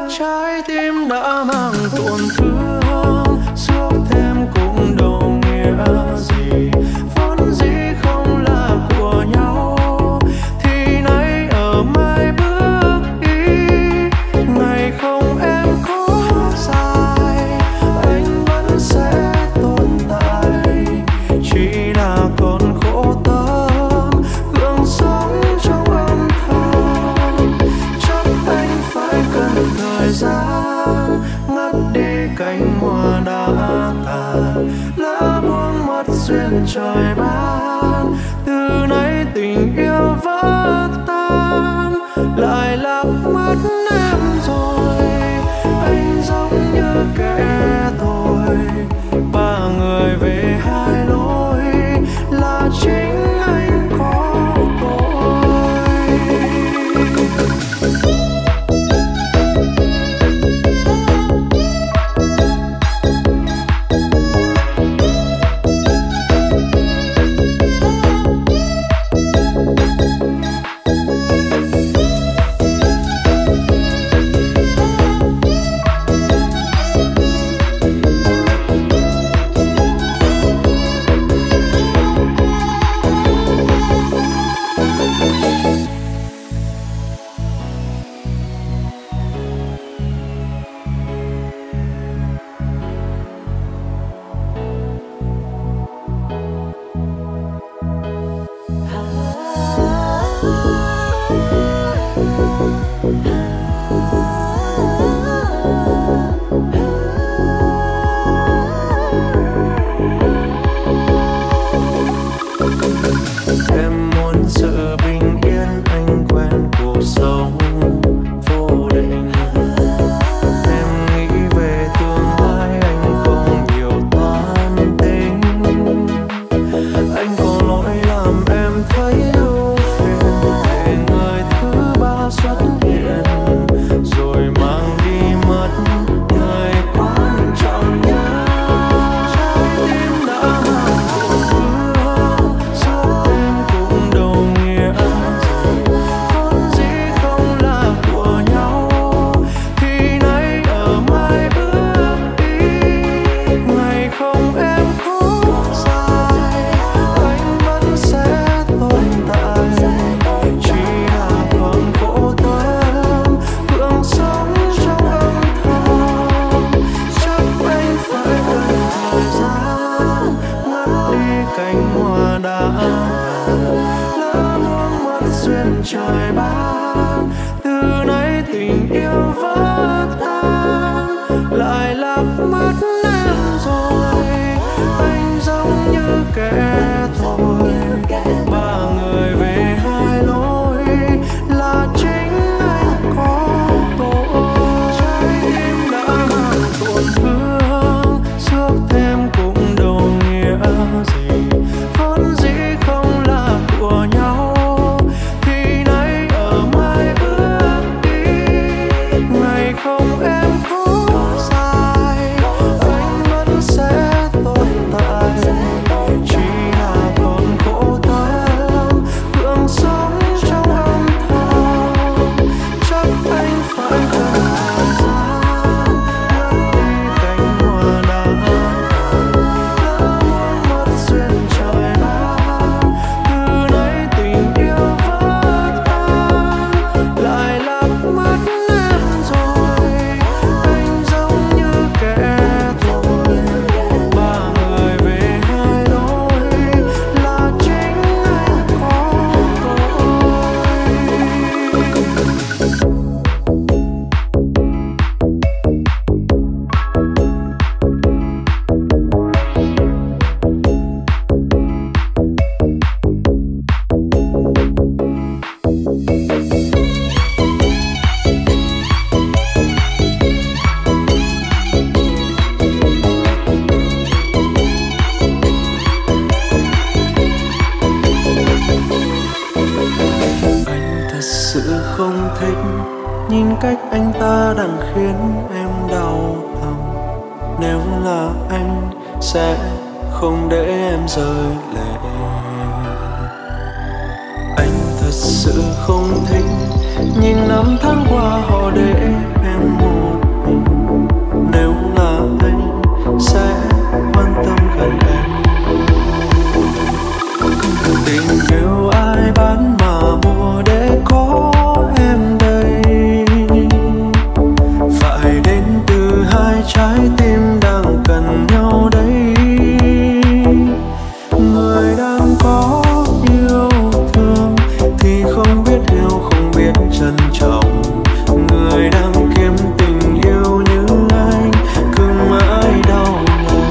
trái tim đã mang tổn thương, suốt thêm cũng đâu nghĩa gì. Vốn dĩ không là của nhau thì nay ở mai bước đi. Ngày không em có dài, anh vẫn sẽ tồn tại, chỉ là còn khổ tâm gượng sống trong âm thầm. Chắc anh phải cần thời gian ngắt đi cánh hoa đã tàn, lỡ buông mất duyên trời ban. Từ nay tình yêu vỡ tan, lại lạc mất em rồi. Anh giống như kẻ thù, ba người về hai lối, là chính anh có tội. Em muốn sự bình yên, anh quen cuộc sống vô định. Em nghĩ về tương lai, anh không nhiều toan tính. Anh có lỗi làm em thấy ưu phiền, để người thứ ba xuất hiện rồi mang đi mất người quan trọng nhất. Trái tim đã mang tổn thương, suốt thêm cũng đâu nghĩa gì. Vốn dĩ không là của nhau thì nay ở mai bước đi. Ngày không em có dài, anh vẫn sẽ tồn tại, chỉ là còn khổ tâm gượng sống trong âm thầm. Chắc anh phải cần thời gian ngắt đi cánh hoa đã tàn, lỡ buông mất duyên trời ban. Từ nay tình yêu vỡ tan, lại lạc mất em rồi. Anh giống như kẻ thù, ba người về hai lối, là chính anh có tội. Trái tim đã mang tổn thương, suốt thêm cũng đâu nghĩa gì. Vốn dĩ không là của nhau thì nay ở mai bước đi. Ngày không em có dài, anh vẫn sẽ tồn tại, chỉ là còn khổ tâm gượng sống trong âm thầm. Chắc anh phải cần thời gian ngắt đi cánh hoa đã tàn, lỡ buông mất duyên trời ban. Từ nay tình yêu vỡ tan, lại lạc mất em rồi. Anh giống như kẻ thù, ba người về hai lối, là chính anh có tội. Anh thật sự không thích nhìn cách anh ta đang khiến em đau lòng. Nếu là anh sẽ không để em rơi lệ. Anh thật sự không thích nhìn năm tháng qua họ để em buồn. trân trọng. Người đang kiếm tình yêu như anh cứ mãi đau lòng.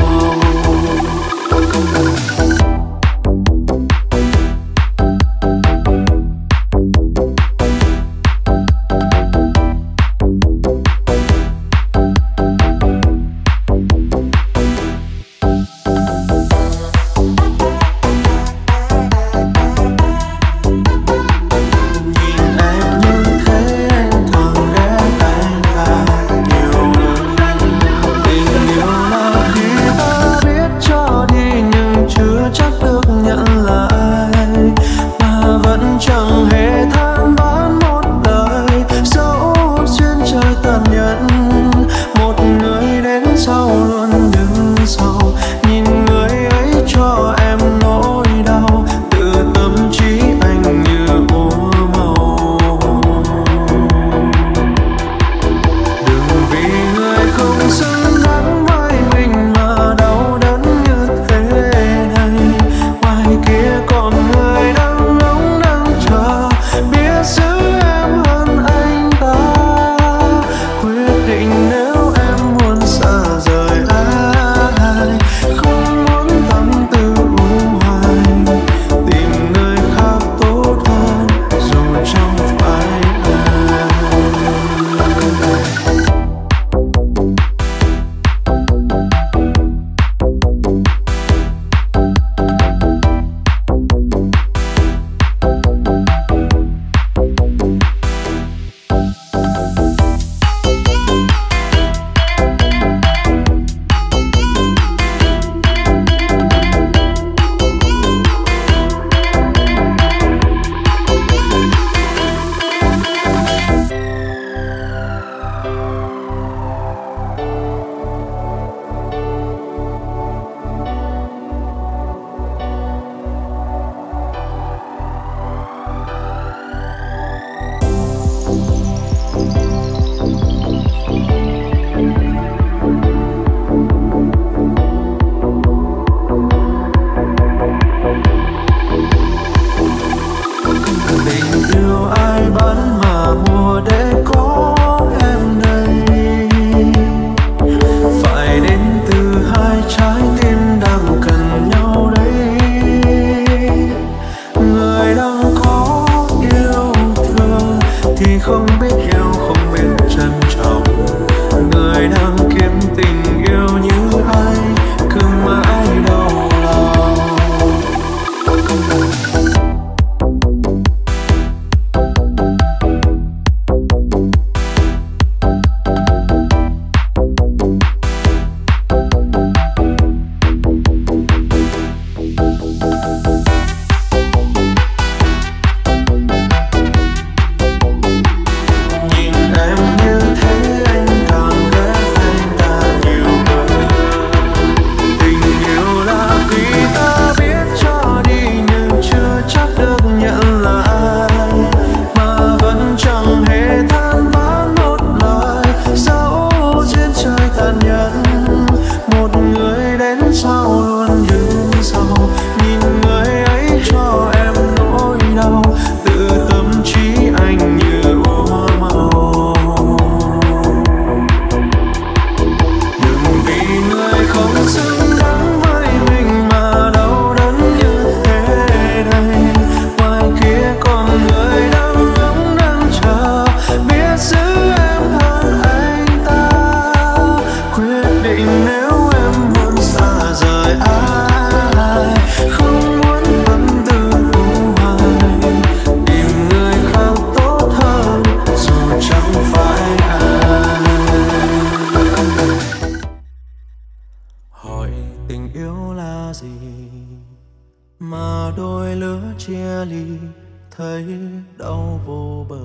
thấy đau vô bờ,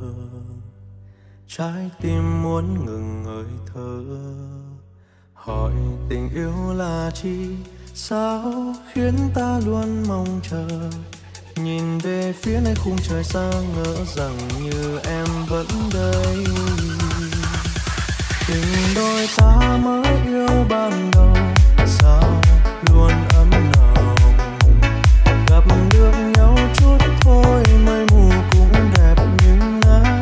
trái tim muốn ngừng hơi thở. Hỏi tình yêu là chi, sao khiến ta luôn mong chờ. Nhìn về phía nơi khung trời xa ngỡ rằng như em vẫn đây. Tình đôi ta mới yêu ban đầu, sao luôn ấm nồng. Gặp được nhau chút thôi mây mù cũng đẹp như nắng.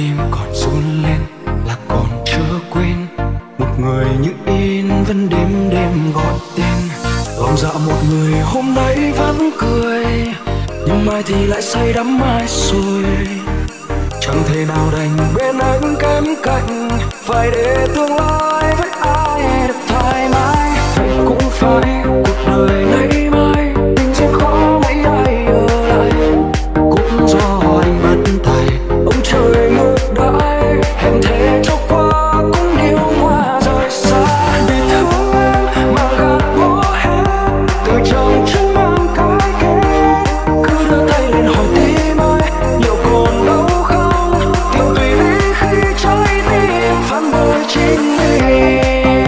tim còn run lên là còn chưa quên một người như in vẫn đêm đêm gọi tên. Lòng dạ một người hôm nay vẫn cười, nhưng mai thì lại say đắm mãi rồi. Chẳng thể nào đành bên anh kém cạnh, phải để tương lai với ai được thoải mái. Vậy cũng phải cuộc đời nay mai, tình duyên khó mấy ai ở lại. Cũng do anh bất tài, ông trời ngược đãi, hẹn thề cho qua cũng điêu hoa rời xa. Vì thương em mà gạt bỏ hết, từ trong chân mang cái kết. Cứ đưa tay lên hỏi tim ơi, liệu còn đâu không? Điều tùy lý khi trái tim phản bội chính mình.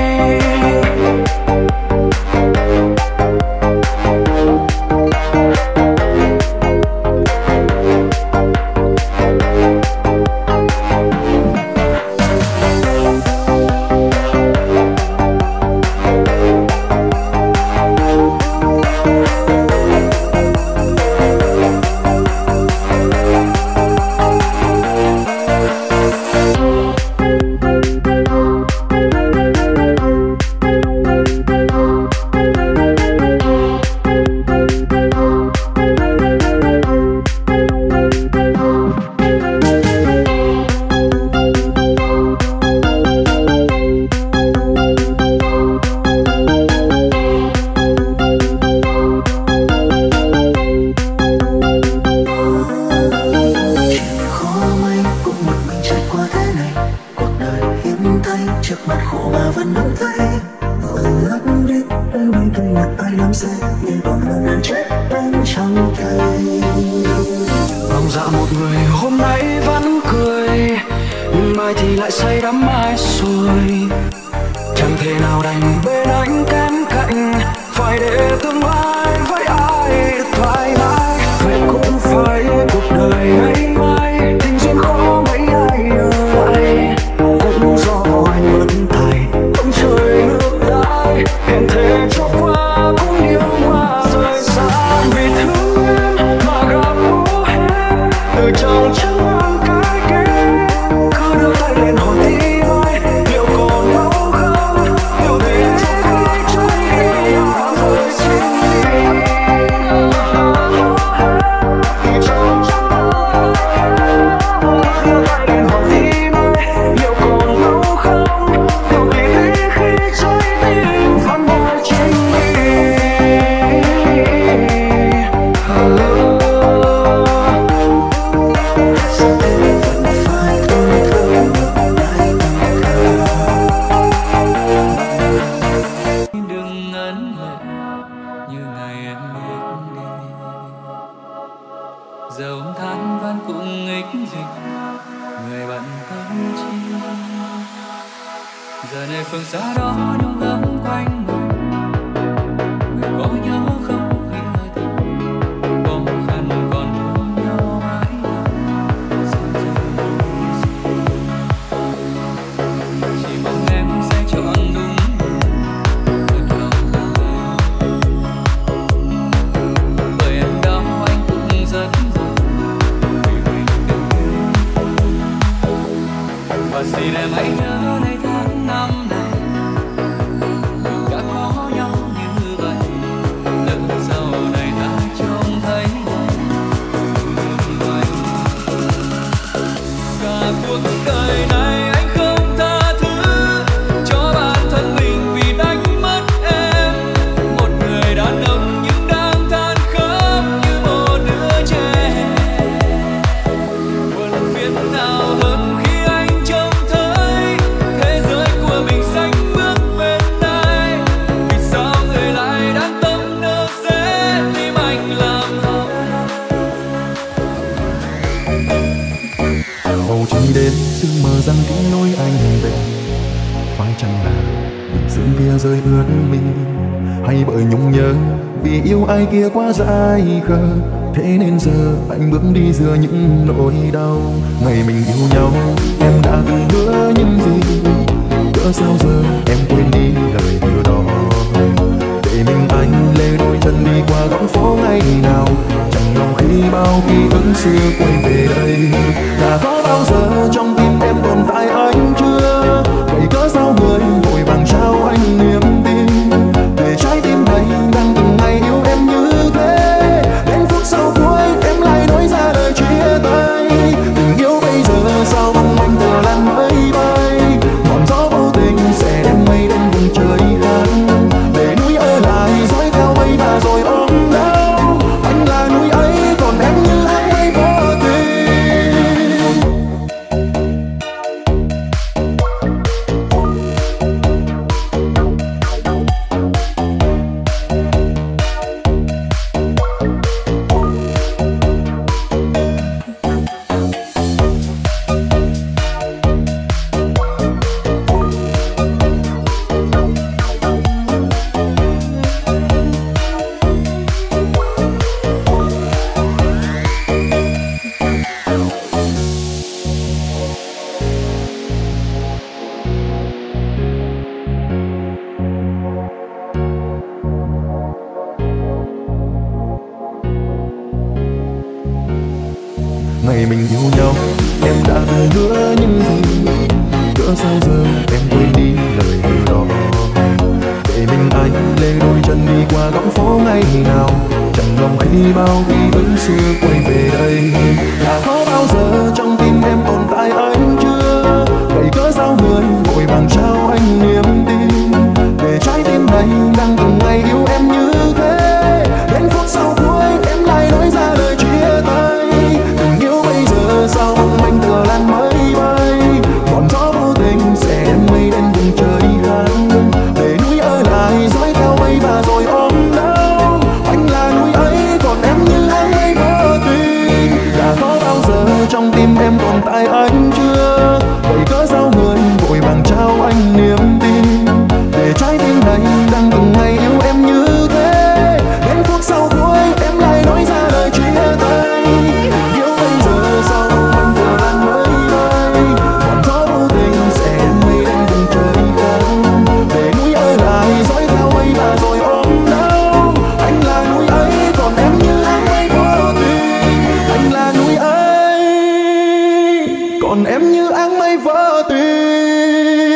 Lòng dạ một người hôm nay vẫn cười, nhưng mai thì lại say đắm mãi rồi. Chẳng thể nào đành bên anh kém cạnh, phải để tương lai với ai được thoải mái. Vậy cũng phải cuộc đời ngày mai, tình duyên khó mấy ai ở lại. Cũng do anh bất tài, ông trời ngược đãi, hẹn thề cho qua cũng điêu hoa rời xa. Vì thương em mà gặp bố hết, từ trong chân mang cái kết. Cứ đưa tay lên hỏi tim ơi, liệu còn đâu không? Điều gì trong khi trái tim phản bội chính mình. Từ trong chân mang đưa tay lên hỏi tim ơi, liệu còn đâu không? Điều gì khi trái tim phản bội chính mình. Đừng ấn lệ như ngày em bước đi, giờ ôm than van cũng ích dịch, người bận tâm chi. Giờ này phương xa đó đông ấm quanh người có nhớ không khi hơi tình khó khăn còn thương nhau mãi chỉ mong em sẽ chọn đúng bởi em đau anh cũng rất buồn vì mình từng yêu. Và xin em hãy nhớ ngày tháng năm này mình đã có nhau như vậy. Lỡ sau này ta trông thấy cả cuộc đời này anh không tha thứ cho bản thân mình vì đánh mất em. Một người đàn ông nhưng đang than khóc như một đứa trẻ. Buồn phiền nào hơn khi anh trông thấy thế giới của mình xanh bước bên đây. Vì sao người lại đang tâm nỡ sẽ tim anh làm hỏng. Hầu chỉ đến sương mờ răng kín lối anh về, phải chăng là vì sương kia rơi ướt mi, hay bởi nhung nhớ vì yêu ai kia quá dại khờ. Thế nên giờ anh bước đi giữa những nỗi đau. Ngày mình yêu nhau em đã từng hứa những gì, cỡ sao giờ em quên đi lời hứa đó. Để mình anh lê đôi chân đi qua góc phố ngày nào, chẳng lòng khi bao ký ức vẫn xưa quay về đây. Đã có bao giờ trong tim em tồn tại anh chưa? Vậy cớ sao người vội vàng trao anh niềm tin, để trái tim này đang từng ngày yêu em như thế. Đến phút sau cuối em lại nói ra lời chia tay. Tình yêu bây giờ sao mong manh tựa làn mây bay, ngọn gió vô tình sẽ đem mây đến vùng trời khác, để núi ở lại dõi theo mây và rồi ôm đau. Anh là núi ấy còn em như áng mây vô tình. Ngày mình yêu nhau em đã từng hứa những gì, cỡ sao giờ em quên đi lời hứa đó. Để mình anh lê đôi chân đi qua góc phố ngày nào, chẳng lòng khi bao ký ức xưa quay về đây. Đã có bao giờ trong tim em tồn tại anh chưa? Vậy cớ sao người vội vàng trao anh niềm tin, để trái tim này đang từng ngày yêu em như thế. Đến phút sau cuối em lại nói ra lời chia tay. Tình yêu bây giờ sao mong manh tựa làn mây bay, ngọn gió vô tình sẽ đem mây đến vùng trời khác, để núi ở lại dõi theo mây và rồi ôm đau. Anh là núi ấy còn em như áng mây vô tình. Đã có bao giờ trong tim em tồn tại anh chưa? Vậy cớ sao người vội vàng trao anh niềm tin, để trái tim này đang từng ngày yêu em như thế. Đến phút sau cuối em lại nói ra lời chia tay. Tình yêu bây giờ sao mong manh tựa làn mây bay, ngọn gió vô tình sẽ đem mây đến vùng trời khác, để núi ở lại dõi theo mây và rồi ôm đau. Anh là núi ấy còn em như áng mây vô tình. Anh là núi ấy còn em như áng mây vô tình.